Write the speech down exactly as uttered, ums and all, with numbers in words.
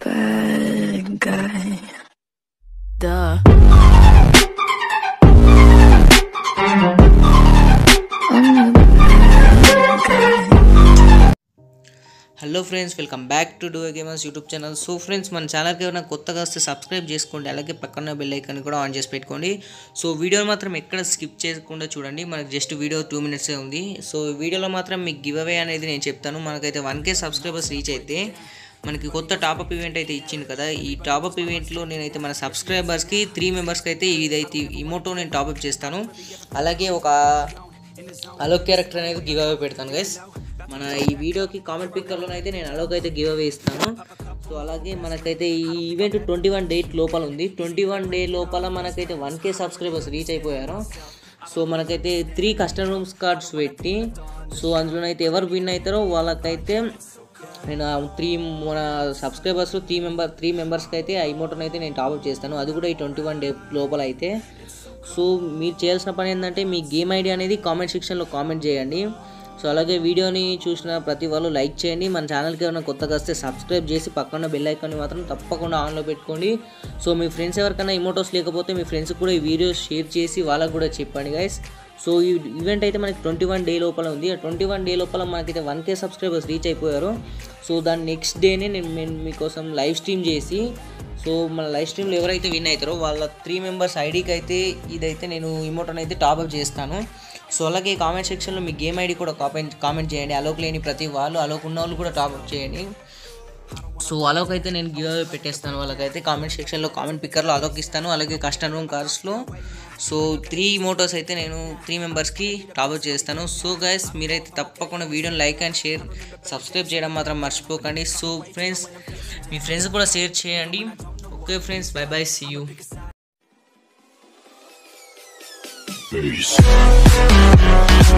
bad guy. Duh. Hello friends, welcome back to do gamers YouTube channel. So friends, మన ఛానల్కి ఏమైనా కొత్తగా వస్తే సబ్స్క్రైబ్ చేసుకోండి, అలాగే పక్కన బెల్ ఐకాన్ కూడా ఆన్ చేసి పెట్టుకోండి. సో వీడియోని మాత్రం ఎక్కడ స్కిప్ చేయకుండా చూడండి, మనకు జస్ట్ వీడియో టూ మినిట్సే ఉంది. సో వీడియోలో మాత్రం మీకు గివ్ అవే అనేది నేను చెప్తాను. మనకైతే వన్ కే సబ్స్క్రైబర్స్ రీచ్ అయితే మనకి కొత్త టాపప్ ఈవెంట్ అయితే ఇచ్చింది కదా. ఈ టాపప్ ఈవెంట్లో నేనైతే మన సబ్స్క్రైబర్స్కి త్రీ మెంబర్స్కి అయితే ఇదైతే ఇమోటో నేను టాపప్ చేస్తాను. అలాగే ఒక అలో క్యారెక్టర్ అనేది గివ్ అవే పెడతాను గైస్. మన ఈ వీడియోకి కామెంట్ పిక్కర్లోనైతే నేను అలోకి అయితే గివ్ అవే ఇస్తాను. సో అలాగే మనకైతే ఈ ఈవెంట్ ట్వంటీ వన్ డేట్ లోపల ఉంది. ట్వంటీ వన్ డే లోపల మనకైతే వన్ కే సబ్స్క్రైబర్స్ రీచ్ అయిపోయారు. సో మనకైతే త్రీ కస్టమ్ రూమ్స్ కార్డ్స్ పెట్టి, సో అందులోనైతే ఎవరు విన్ అవుతారో వాళ్ళకైతే నేను త్రీ మన సబ్స్క్రైబర్స్ త్రీ మెంబర్ త్రీ మెంబర్స్కి అయితే ఆ ఇమోటోని అయితే నేను టాప్అప్ చేస్తాను. అది కూడా ఈ ట్వంటీ వన్ డే లోపల అయితే. సో మీరు చేయాల్సిన పని ఏంటంటే మీ గేమ్ ఐడి అనేది కామెంట్ సెక్షన్లో కామెంట్ చేయండి. సో అలాగే వీడియోని చూసిన ప్రతి వాళ్ళు లైక్ చేయండి. మన ఛానల్కి ఏమైనా కొత్తగా వస్తే సబ్స్క్రైబ్ చేసి పక్కన బెల్ ఐకాన్ని మాత్రం తప్పకుండా ఆన్లో పెట్టుకోండి. సో మీ ఫ్రెండ్స్ ఎవరికైనా ఇమోటోస్ లేకపోతే మీ ఫ్రెండ్స్కి కూడా ఈ వీడియో షేర్ చేసి వాళ్ళకు కూడా చెప్పండి గైస్. సో ఈ ఈవెంట్ అయితే మనకి ట్వంటీ వన్ డే లోపల ఉంది. ట్వంటీ వన్ డే లోపల మనకైతే వన్ కే సబ్స్క్రైబర్స్ రీచ్ అయిపోయారు. సో దాని నెక్స్ట్ డేనే నేను నేను మీకోసం లైవ్ స్ట్రీమ్ చేసి, సో మన లైవ్ స్ట్రీమ్లో ఎవరైతే విన్ అవుతారో వాళ్ళ త్రీ మెంబర్స్ ఐడికి అయితే ఇదైతే నేను ఇమోటోని అయితే టాప్అప్ చేస్తాను. సో అలాగే కామెంట్ సెక్షన్లో మీ గేమ్ ఐడి కూడా కామెంట్ కామెంట్ చేయండి. అలోక్ లేని ప్రతి వాళ్ళు, అలోక్ ఉన్న వాళ్ళు కూడా టాప్అప్ చేయండి. సో అలోక్ అయితే నేను గివ్ అవే పెట్టేస్తాను. వాళ్ళకైతే కామెంట్ సెక్షన్లో కామెంట్ పిక్కర్లో అలోక్ ఇస్తాను. అలాగే కస్టమ్ రూమ్ కార్స్లో సో త్రీ మోటోస్ అయితే నేను త్రీ మెంబర్స్కి టాప్అప్ చేస్తాను. సో గైస్, మీరైతే తప్పకుండా వీడియోని లైక్ అండ్ షేర్ సబ్స్క్రైబ్ చేయడం మాత్రం మర్చిపోకండి. సో ఫ్రెండ్స్, మీ ఫ్రెండ్స్ కూడా షేర్ చేయండి. Okay friends, bye bye, see you. Peace.